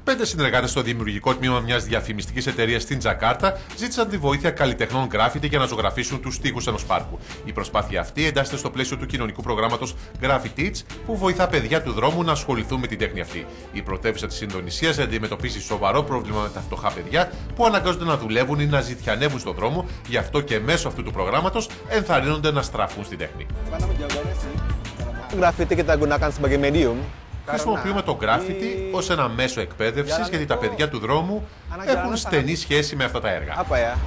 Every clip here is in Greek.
5 συνεργάτες στο δημιουργικό τμήμα μιας διαφημιστικής εταιρείας στην Τζακάρτα ζήτησαν τη βοήθεια καλλιτεχνών γκράφιτι για να ζωγραφίσουν τους τοίχους ενός πάρκου. Η προσπάθεια αυτή εντάσσεται στο πλαίσιο του κοινωνικού προγράμματος Graffiti, που βοηθά παιδιά του δρόμου να ασχοληθούν με την τέχνη αυτή. Η πρωτεύουσα της Ινδονησίας αντιμετωπίζει σοβαρό πρόβλημα με τα φτωχά παιδιά που αναγκάζονται να δουλεύουν ή να ζητιανεύουν στον δρόμο, γι' αυτό και μέσω αυτού του προγράμματος ενθαρρύνονται να στραφούν στην τέχνη. Χρησιμοποιούμε το γκράφιτι ως ένα μέσο εκπαίδευσης, γιατί τα παιδιά του δρόμου έχουν στενή σχέση με αυτά τα έργα.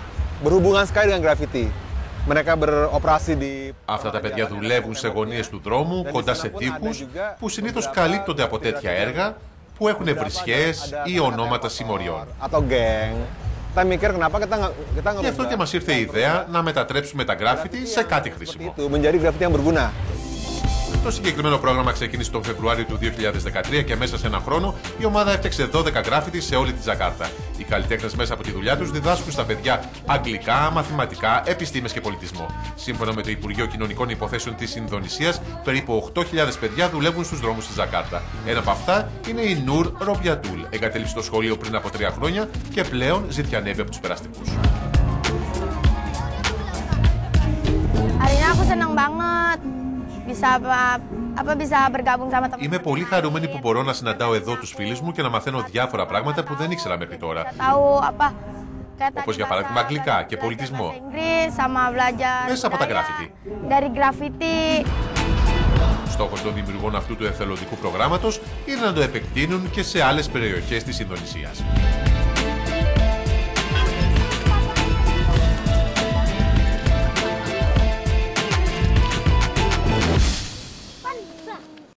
Αυτά τα παιδιά δουλεύουν σε γωνίες του δρόμου, κοντά σε τοίχους, που συνήθως καλύπτονται από τέτοια έργα που έχουν βρισχές ή ονόματα συμμοριών. Γι' αυτό και μας ήρθε η ιδέα να μετατρέψουμε τα γκράφιτι σε κάτι χρήσιμο. Το συγκεκριμένο πρόγραμμα ξεκίνησε τον Φεβρουάριο του 2013 και μέσα σε ένα χρόνο η ομάδα έφτιαξε 12 γκράφιτι σε όλη τη Τζακάρτα. Οι καλλιτέχνες μέσα από τη δουλειά τους διδάσκουν στα παιδιά αγγλικά, μαθηματικά, επιστήμες και πολιτισμό. Σύμφωνα με το Υπουργείο Κοινωνικών Υποθέσεων της Ινδονησίας, περίπου 8.000 παιδιά δουλεύουν στους δρόμους της Τζακάρτα. Ένα από αυτά είναι η Νούρ Ρομπιατούλ. Εγκατέλειψε το σχολείο πριν από 3 χρόνια και πλέον ζητιανεύει από τους περαστικούς. Είμαι πολύ χαρούμενη που μπορώ να συναντάω εδώ τους φίλους μου και να μαθαίνω διάφορα πράγματα που δεν ήξερα μέχρι τώρα. Όπως για παράδειγμα αγγλικά και πολιτισμό. Μέσα από τα γκράφιτι. Στόχος των δημιουργών αυτού του εθελοντικού προγράμματος είναι να το επεκτείνουν και σε άλλες περιοχές της Ινδονησίας.